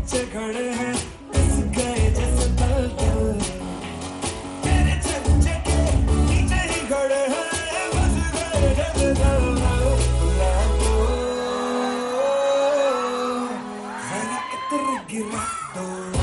पीछे खड़े हैं इस गए जैसे दलदल, तेरे चलचे के पीछे ही खड़े हैं बस गए जैसे दलदल। गुलाबो जरा इत्र गिरा दो।